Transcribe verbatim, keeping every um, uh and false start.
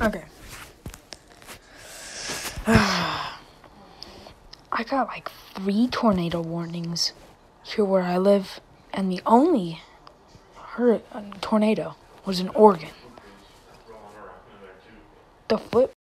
Okay. I got like three tornado warnings here where I live, and the only hur- tornado was in Oregon. The flip